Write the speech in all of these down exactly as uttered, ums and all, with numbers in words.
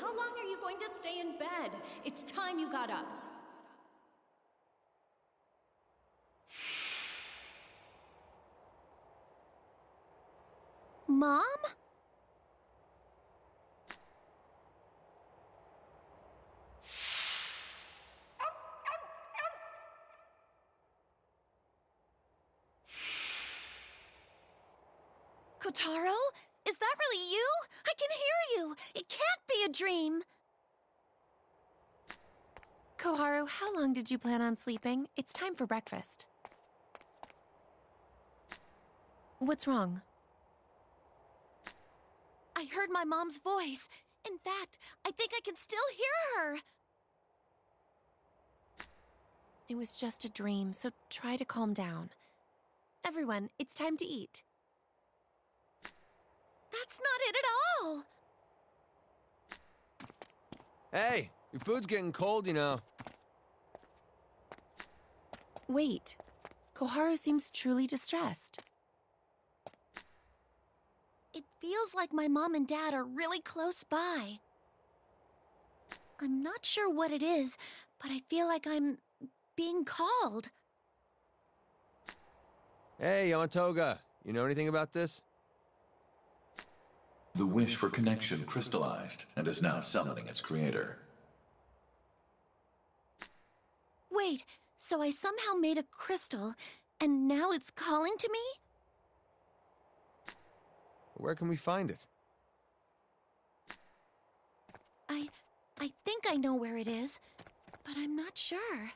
how long are you going to stay in bed? It's time you got up. Mom? Kotaro? Is that really you? I can hear you! It can't be a dream! Koharu, how long did you plan on sleeping? It's time for breakfast. What's wrong? I heard my mom's voice. In fact, I think I can still hear her. It was just a dream, so try to calm down. Everyone, it's time to eat. That's not it at all! Hey, your food's getting cold, you know. Wait. Koharu seems truly distressed. It feels like my mom and dad are really close by. I'm not sure what it is, but I feel like I'm being called. Hey, Yamatoga, you know anything about this? The wish for connection crystallized and is now summoning its creator. Wait, so I somehow made a crystal, and now it's calling to me? Where can we find it? I... I think I know where it is, but I'm not sure.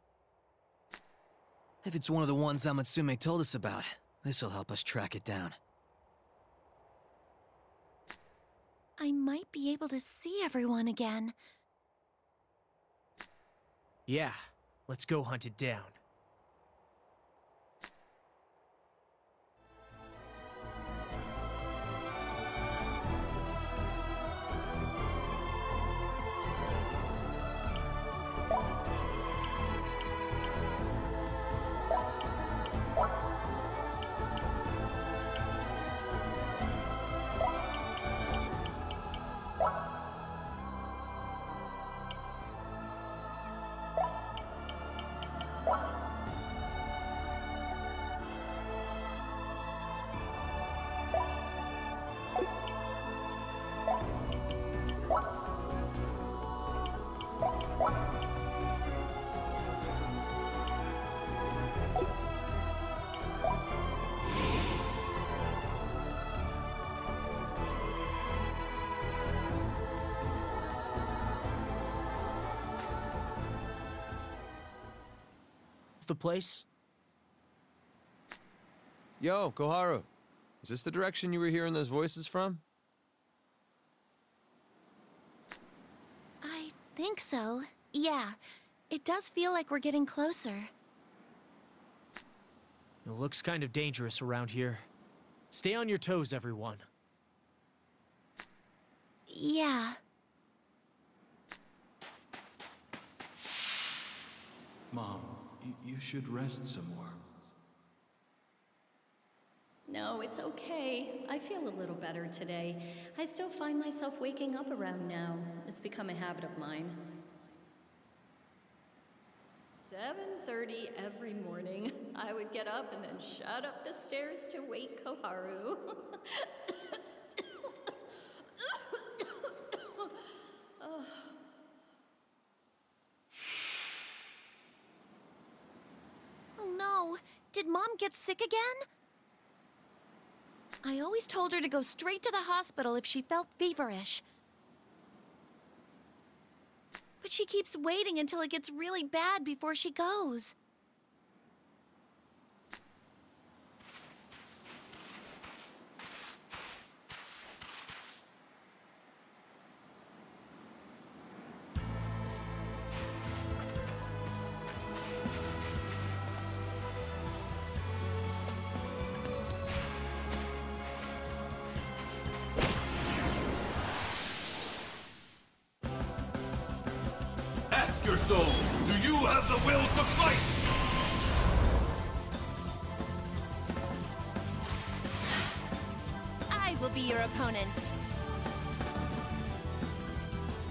If it's one of the ones Amatsume told us about, this'll help us track it down. I might be able to see everyone again. Yeah, let's go hunt it down. The place? Yo, Koharu. Is this the direction you were hearing those voices from? I think so. Yeah, it does feel like we're getting closer. It looks kind of dangerous around here. Stay on your toes, everyone. Yeah. Mom, y you should rest some more. No, it's okay. I feel a little better today. I still find myself waking up around now. It's become a habit of mine. seven thirty every morning. I would get up and then shut up the stairs to wake Koharu. Oh no, did Mom get sick again? I always told her to go straight to the hospital if she felt feverish. But she keeps waiting until it gets really bad before she goes. Ask your soul, do you have the will to fight? I will be your opponent.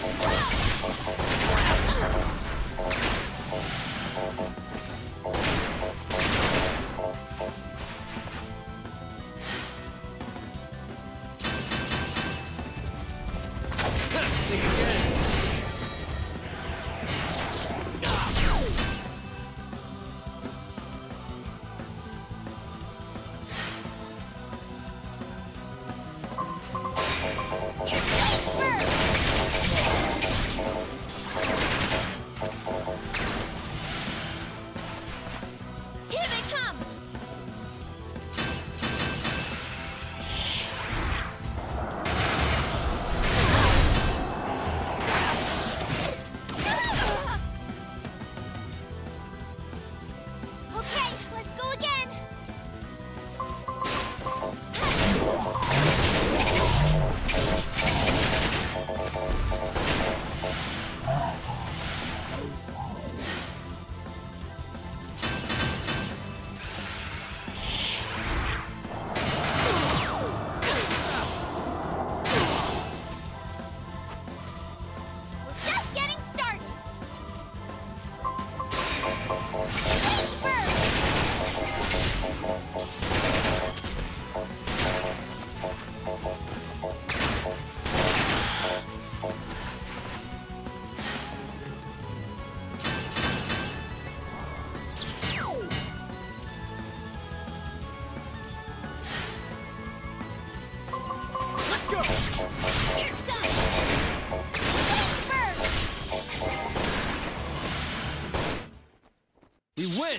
We win!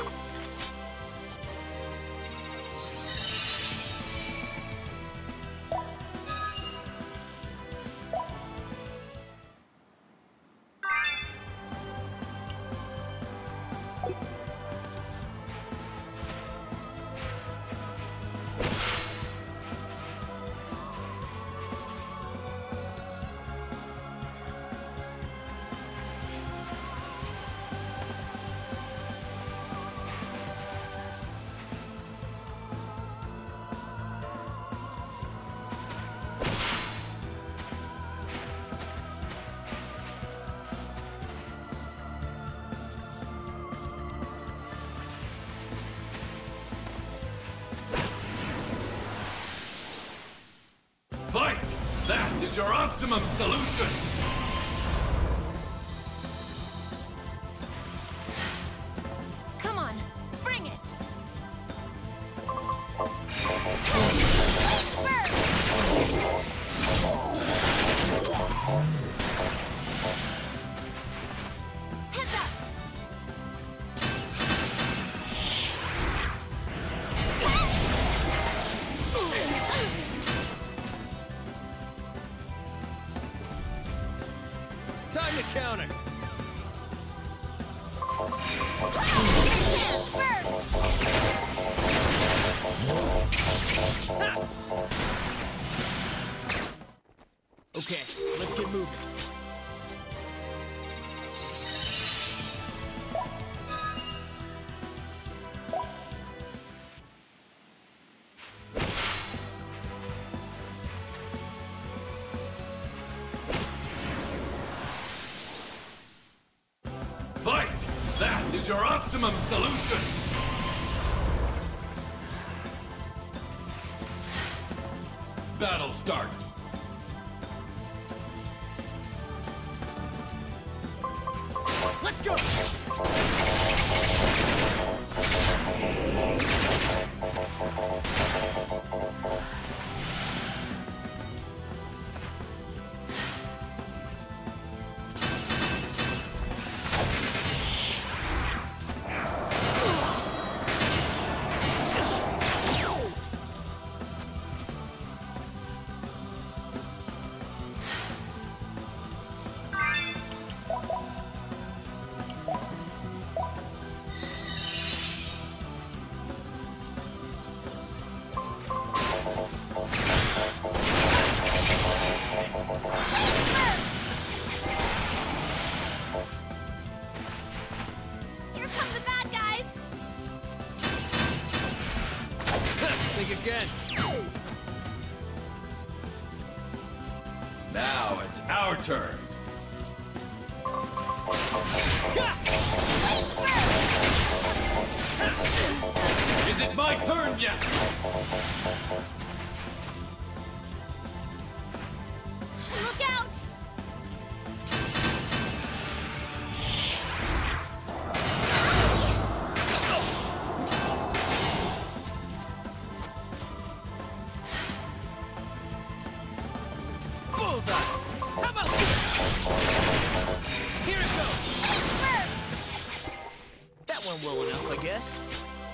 Fight! That is your optimum solution! Come on, bring it! Heads up! Time to counter! Okay, let's get moving. Fight! That is your optimum solution! Battle start! Let's go! Here come the bad guys! Think again! Now it's our turn! Is it my turn yet? Look out! Bullseye! How about this? Here it goes! That went well enough, I guess.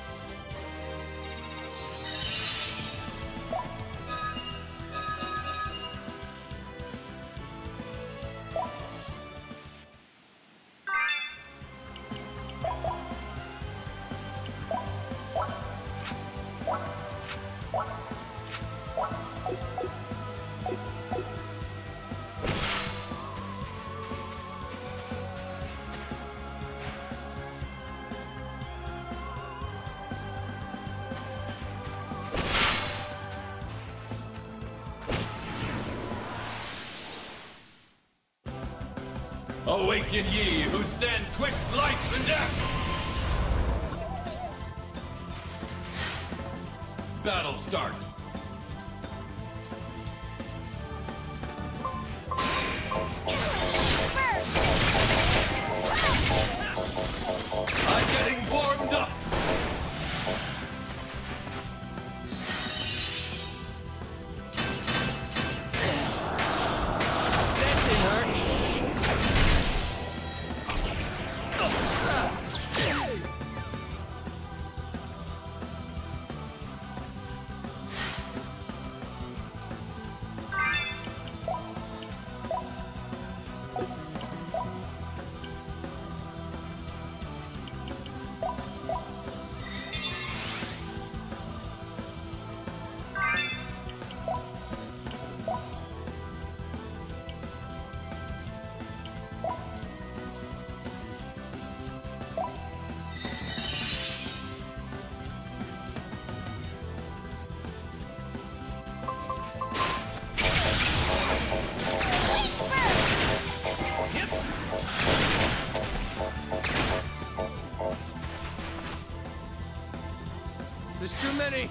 Awaken ye who stand twixt life and death! Battle start! I'm getting warmed up! That didn't hurt. There's too many!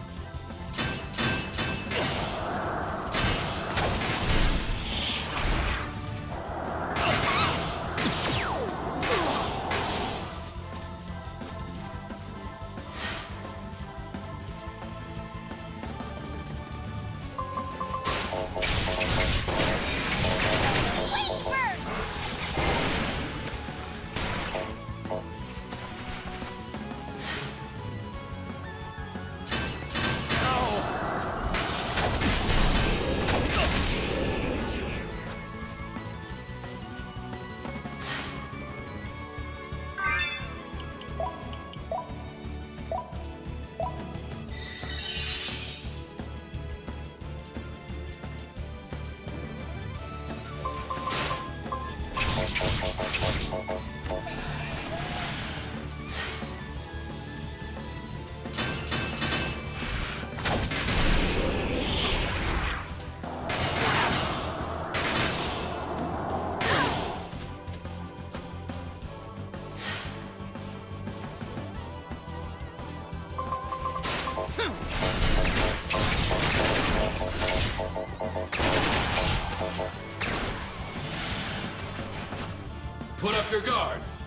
Put up your guards!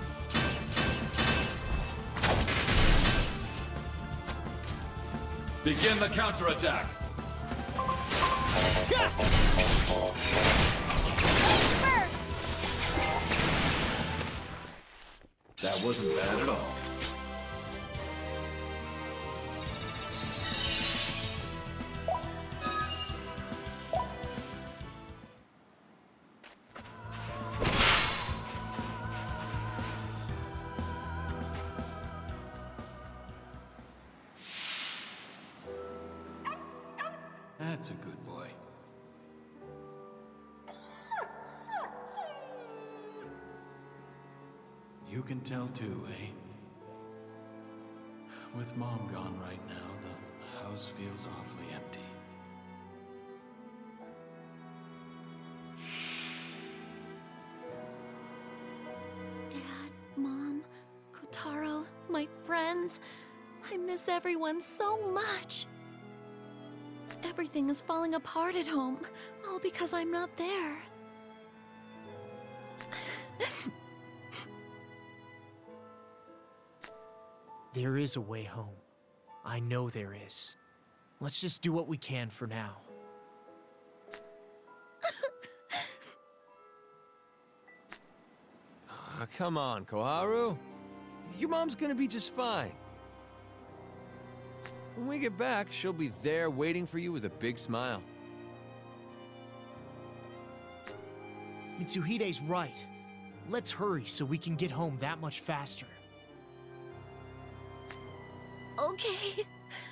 Begin the counterattack! That wasn't bad at all. That's a good boy. You can tell too, eh? With Mom gone right now, the house feels awfully empty. my friends. I miss everyone so much. Everything is falling apart at home, all because I'm not there. There is a way home. I know there is. Let's just do what we can for now. Ah, come on, Koharu. Your mom's gonna be just fine. When we get back, she'll be there waiting for you with a big smile. Mitsuhide's right. Let's hurry so we can get home that much faster. Okay.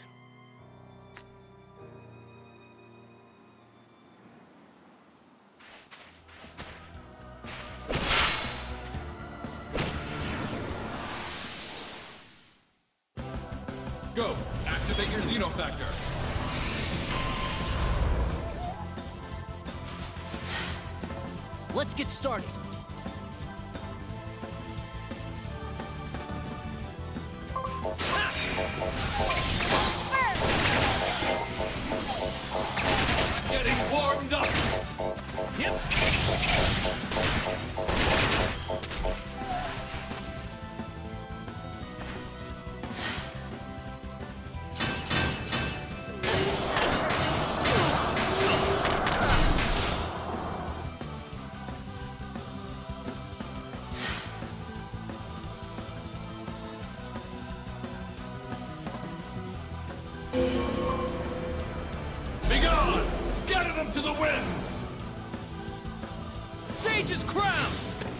Go! Activate your Xenofactor! Let's get started. Getting warmed up! Yep. Begone! Scatter them to the winds! Sage's crown!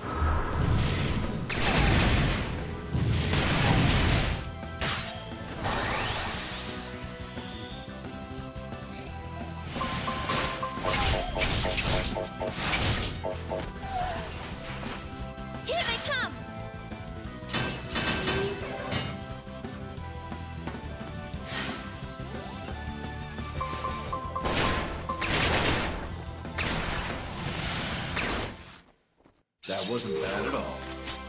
Here they come! That wasn't bad at all.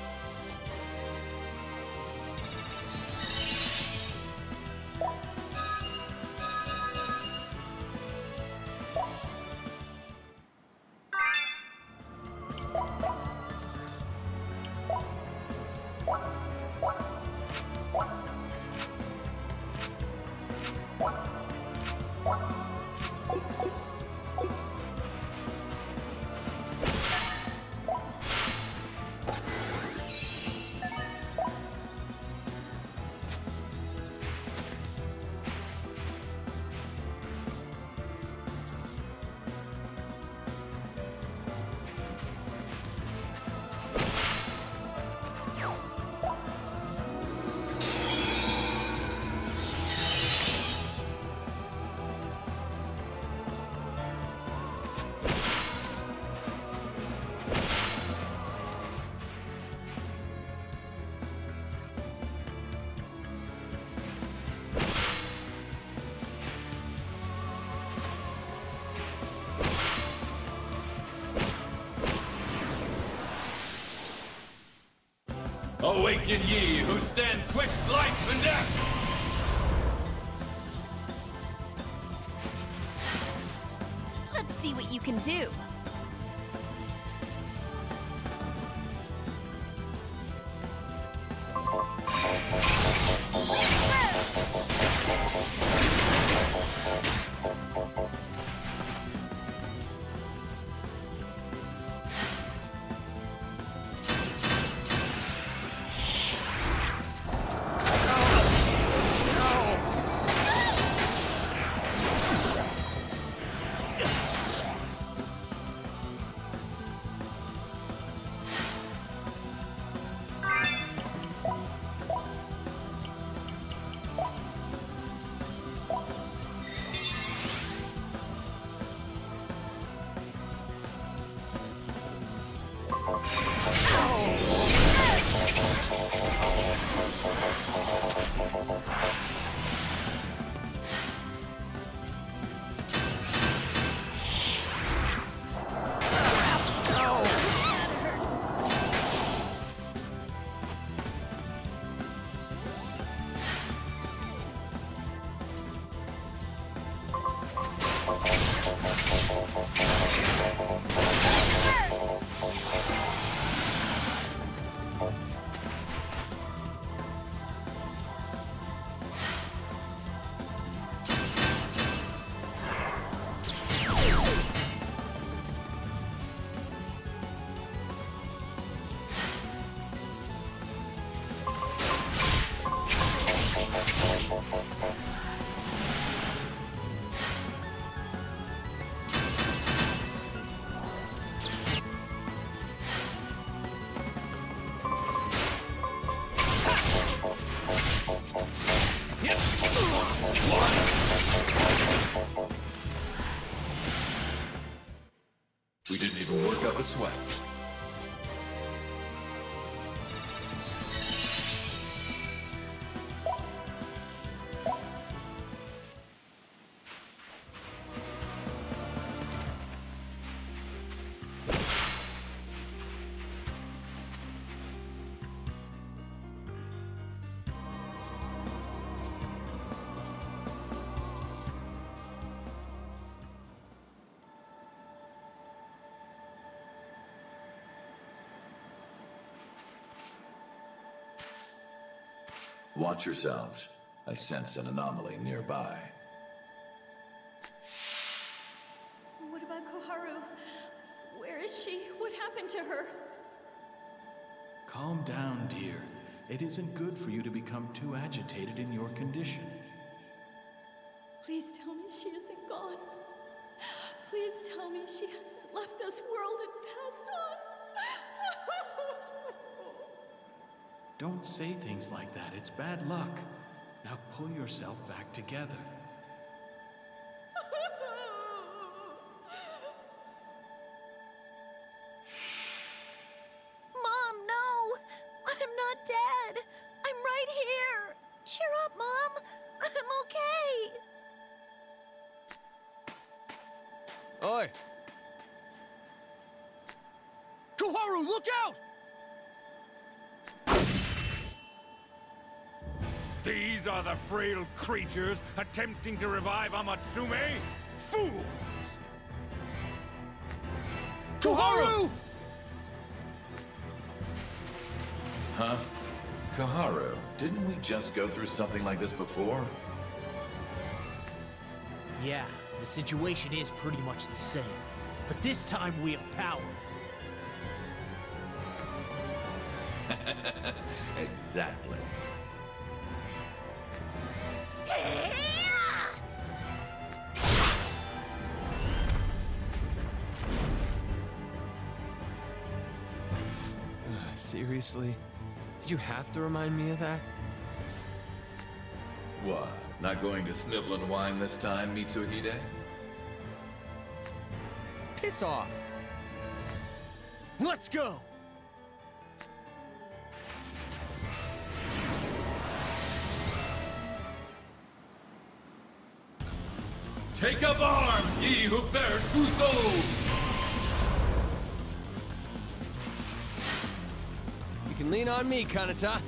Awaken ye who stand twixt life and death! Let's see what you can do. the sweat. Watch yourselves. I sense an anomaly nearby. What about Koharu? Where is she? What happened to her? Calm down, dear. It isn't good for you to become too agitated in your condition. Please tell me she isn't gone. Please tell me she hasn't left this world and passed on. Don't say things like that. It's bad luck. Now pull yourself back together. Mom, no! I'm not dead! I'm right here! Cheer up, Mom! I'm okay! Oi! Koharu, look out! These are the frail creatures attempting to revive Amatsume? Fools! Koharu! Huh? Koharu, didn't we just go through something like this before? Yeah, the situation is pretty much the same. But this time we have power. Exactly. Uh, seriously? Did you have to remind me of that? What? Not going to snivel and whine this time, Mitsuhide? Piss off! Let's go! Take up arms, ye who bear two souls! You can lean on me, Kanata.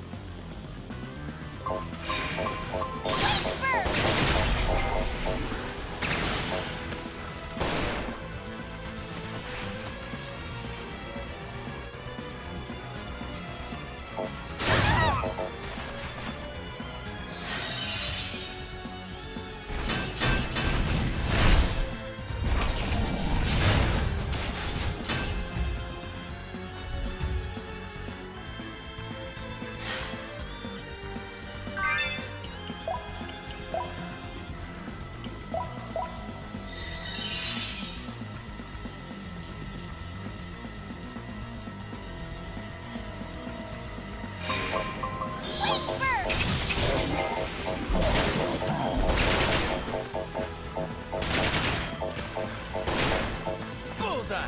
Bullseye!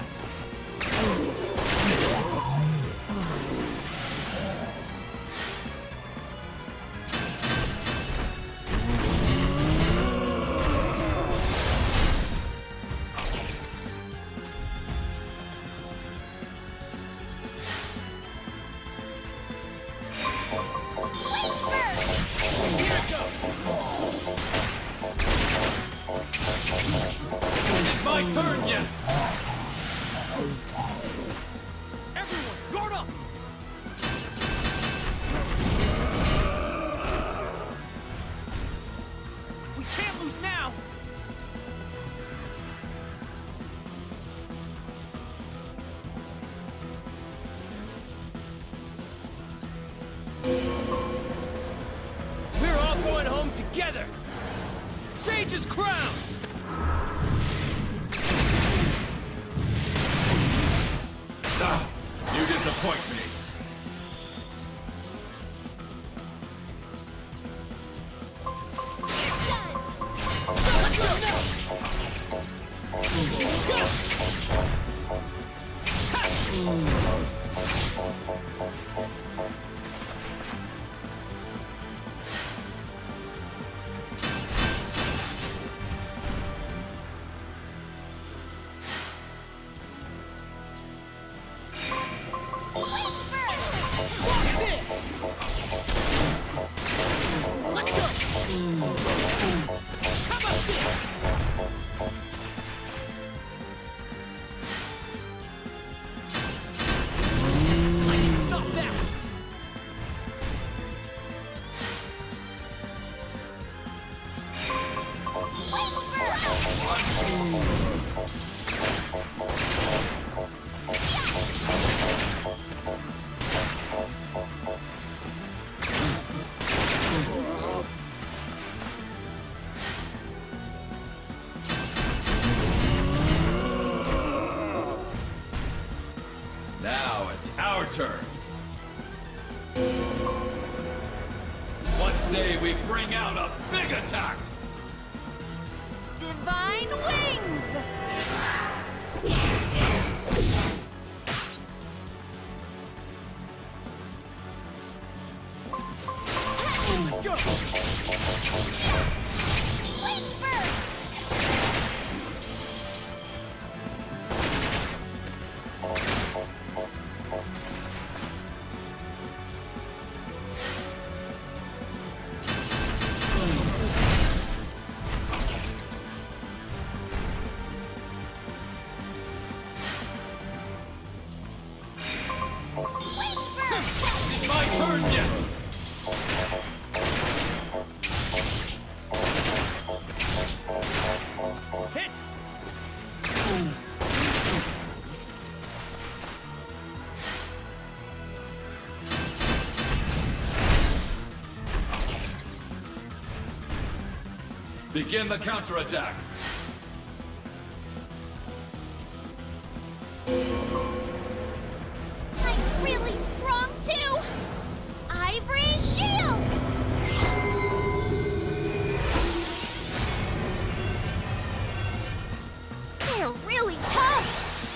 My turn yet! Everyone, guard up! We can't lose now! We're all going home together! Sage's crown! Ah, you disappoint me. Ha! say we bring out a big attack! Divine wings! Let's go! Wing burst! My turn yet! Hit! Begin the counterattack! I'm really strong too! Ivory Shield! They're really tough!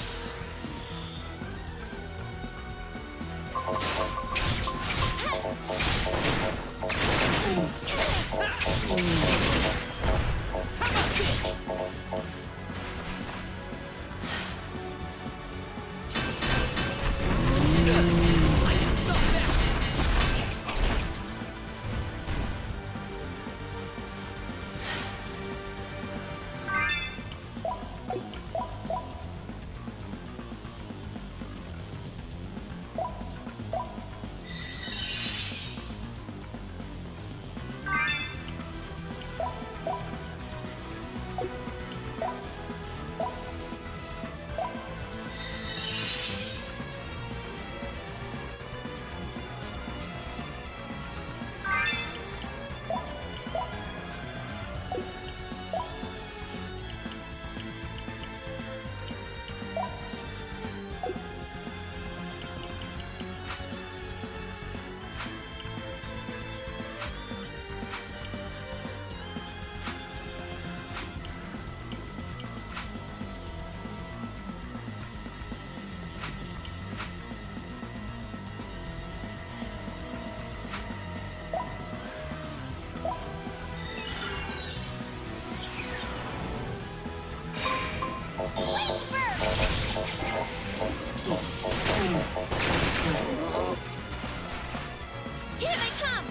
Here they come!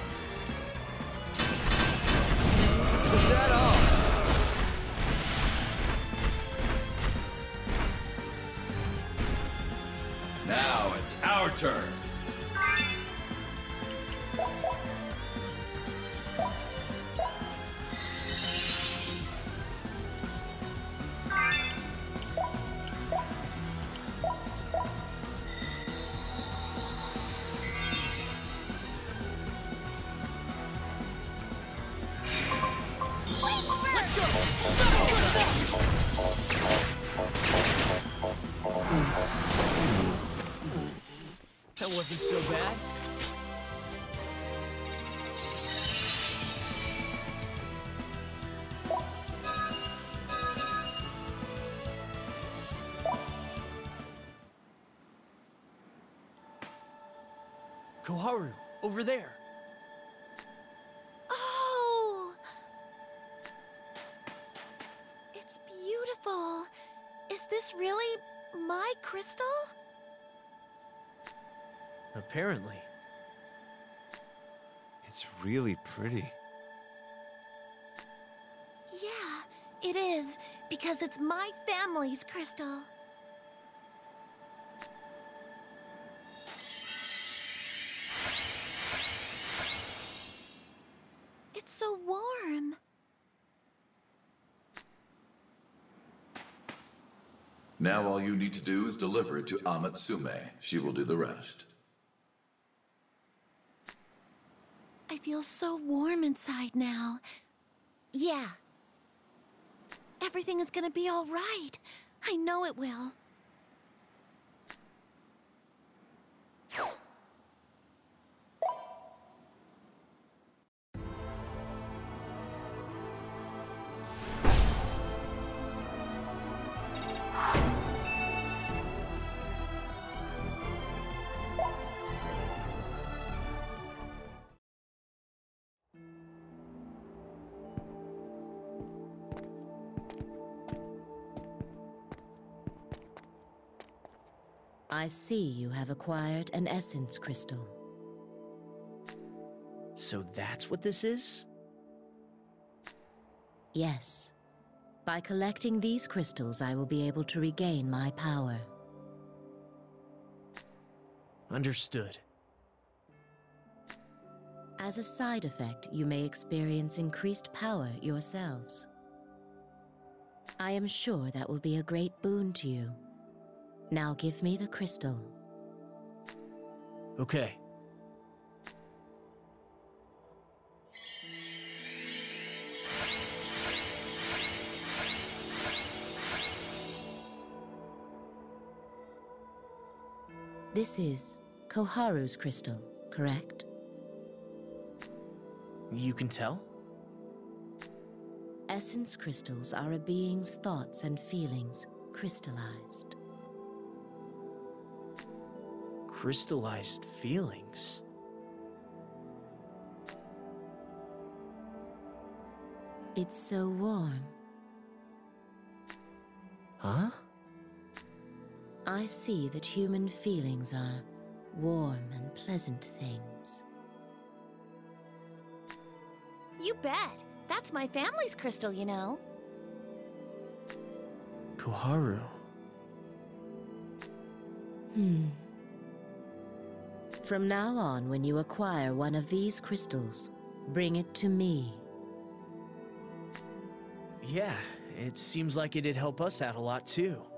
Is that all? Now it's our turn. That wasn't so bad. Koharu, over there. Oh! It's beautiful. Is this really my crystal? Apparently. It's really pretty. Yeah, it is, because it's my family's crystal. It's so warm. Now all you need to do is deliver it to Amatsume. She will do the rest. I feel so warm inside now. Yeah. Everything is gonna be all right. I know it will. I see you have acquired an essence crystal. So that's what this is? Yes. By collecting these crystals, I will be able to regain my power. Understood. As a side effect, you may experience increased power yourselves. I am sure that will be a great boon to you. Now give me the crystal. Okay. This is Koharu's crystal, correct? You can tell? Essence crystals are a being's thoughts and feelings crystallized. Crystallized feelings? It's so warm. Huh? I see that human feelings are warm and pleasant things. You bet. That's my family's crystal, you know. Koharu. Hmm. From now on, when you acquire one of these crystals, bring it to me. Yeah, it seems like it'd help us out a lot too.